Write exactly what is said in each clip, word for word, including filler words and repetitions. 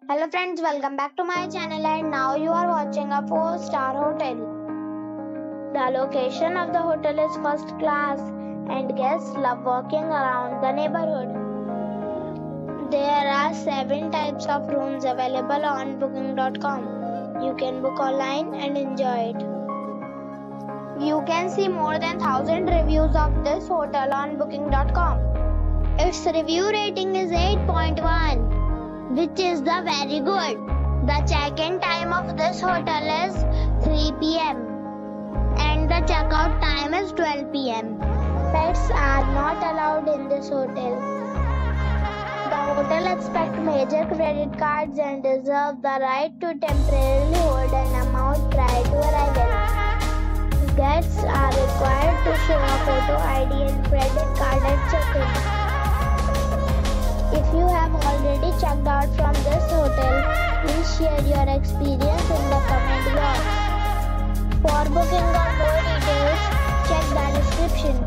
Hello friends, welcome back to my channel and now you are watching a four star hotel. The location of the hotel is first class and guests love walking around the neighborhood. There are seven types of rooms available on booking dot com. You can book online and enjoy it. You can see more than one thousand reviews of this hotel on booking dot com. Its review rating is eight point one. Which is the very good. The check-in time of this hotel is three p m and the checkout time is twelve p m Pets are not allowed in this hotel. The hotel accepts major credit cards and reserves the right to temporarily hold an amount prior to arrival. Guests are required to show a photo I D and credit card at check-in. If you have already checked out from this hotel, please share your experience in the comment box. For booking or more details, check the description.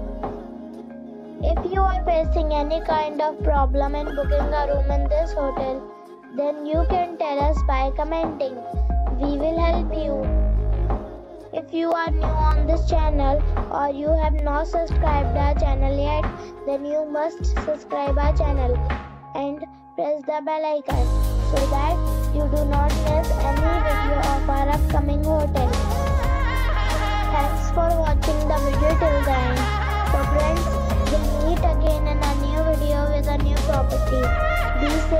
If you are facing any kind of problem in booking a room in this hotel, then you can tell us by commenting. We will help you. If you are new on this channel or you have not subscribed our channel yet, then you must subscribe our channel and press the bell icon so that you do not miss any video of our upcoming hotel. Thanks for watching the video till the end. So friends, we'll meet again in a new video with a new property. Be safe.